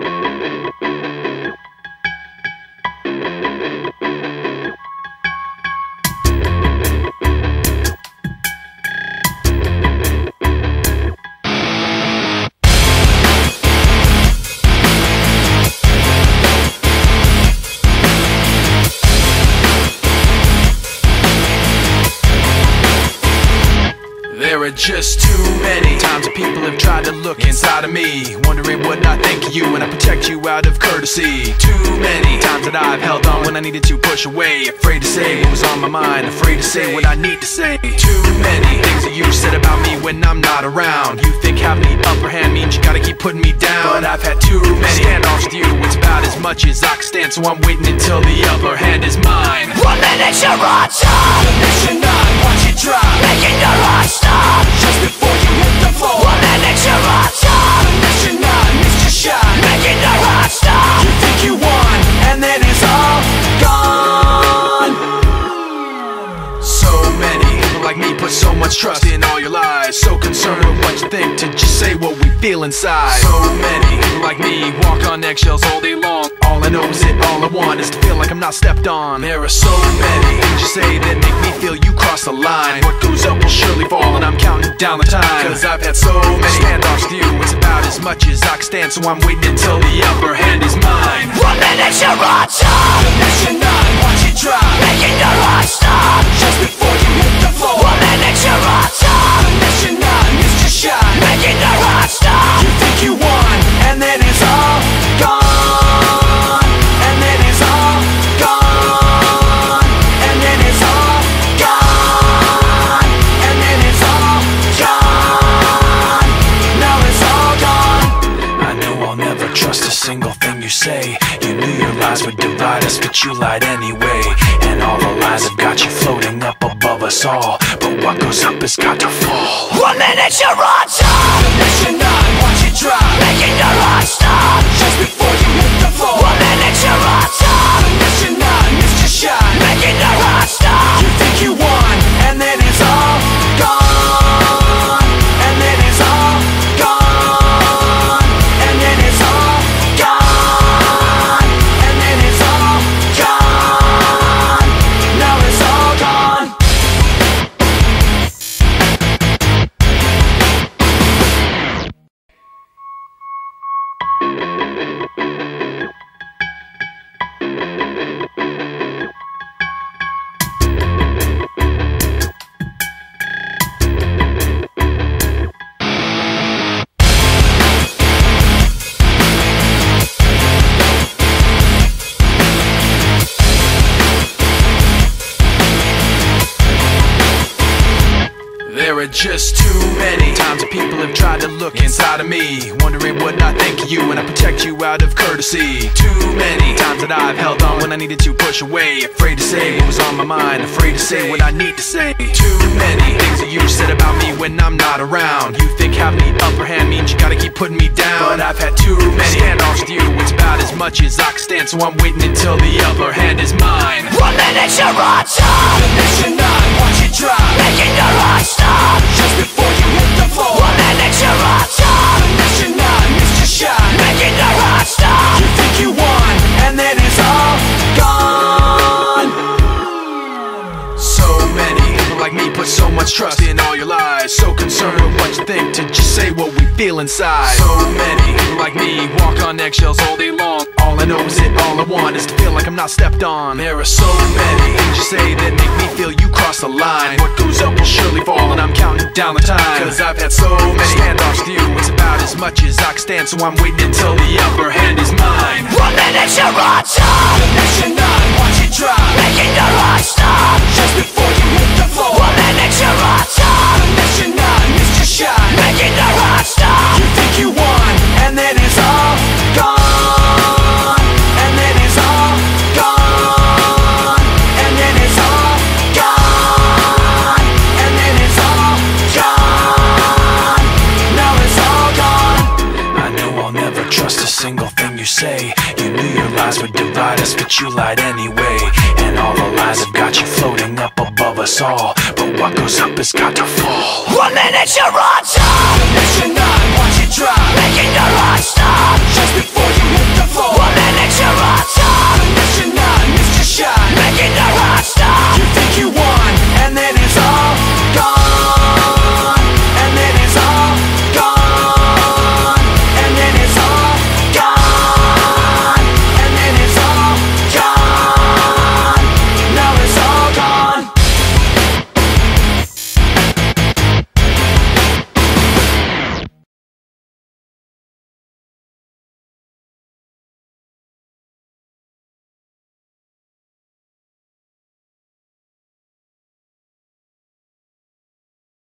There are just too many times that people have tried to look inside of me, wondering what I think of you and I protect you out of courtesy. Too many times that I've held on when I needed to push away, afraid to say what was on my mind, afraid to say what I need to say. Too many things that you said about me when I'm not around. You think having the upper hand means you gotta keep putting me down, but I've had too many standoffs with you. It's about as much as I can stand, so I'm waiting until the upper hand is mine. 1 minute you're on top, the next you're not, watch it drop, making your heart stop just before you hit the floor. 1 minute you're on top, the next you're not, missed your shot, making your heart stop. you think you won, and then it's all gone. So many people like me put so much trust in all your lies, so concerned with what you think to just say what we feel inside. So many people like me walk on eggshells all day long. All I know is that all I want is to feel like I'm not stepped on. There are so many things you say that make me feel you cross the line. What goes up will surely fall, and I'm counting down the time, cause I've had so many standoffs with you. It's about as much as I can stand, so I'm waiting until the upper hand is mine. 1 minute you're on top, the next you're not, watch it drop, making your heart stop just before you hit the floor. 1 minute you're on top, the next you're not, missed your shot, making your heart stop. you think you won, and then it's all gone. And then it's all gone. And then it's all gone. And then it's all gone. Now it's all gone. I know I'll never trust a single thing you say. You knew your lies would divide us, but you lied anyway. And all the lies have got you floating up above us all, but what goes up has got to fall. 1 minute you're on top, The next you're not, watch it drop, making your heart stop just before you hit the floor. 1 minute you're on top, The next you're not, missed your shot, making your heart stop. you think you won, and then it's all gone. And then it's all gone. And then it's all gone. And then it's all gone. Now it's all gone. There are just too many times that people have tried to look inside of me, wondering what I think of you and I protect you out of courtesy. Too many times that I've held on when I needed to push away, afraid to say what was on my mind, afraid to say what I need to say. Too many things that you said about me when I'm not around. You think having the upper hand means you gotta keep putting me down, but I've had too many standoffs with you. It's about as much as I can stand, so I'm waiting until the upper hand is mine. 1 minute you're on top, The next you're not, watch it drop, making your heart stop just before you hit the floor. 1 minute you're on top, The next you're not, missed your shot, making your heart stop. you think you won, and then it's all gone. So many people like me put so much trust in all your lies, so concerned with what you think to just say what we feel inside. So many people like me walk on eggshells all day long. All I know is that all I want is to feel like I'm not stepped on. There are so many things you say that make me feel you cross the line. What goes up will surely fall, and I'm counting down the time, cause I've had so many standoffs with you. It's about as much as I can stand, so I'm waiting until the upper hand is mine. 1 minute you're on top, The next you're not, watch it drop, making your heart stop just before you hit the floor. 1 minute you're on top, The next you're not, missed your shot, making your heart stop. you think you won, and then it's all gone. And then it's all gone. And then it's all gone. And then it's all gone. Now it's all gone. I know I'll never trust a single thing you say. You knew your lies would divide us, but you lied anyway. And all the lies have got you floating up above us all, but what goes up has got to fall. 1 minute you're on top, The next you're not, watch it drop,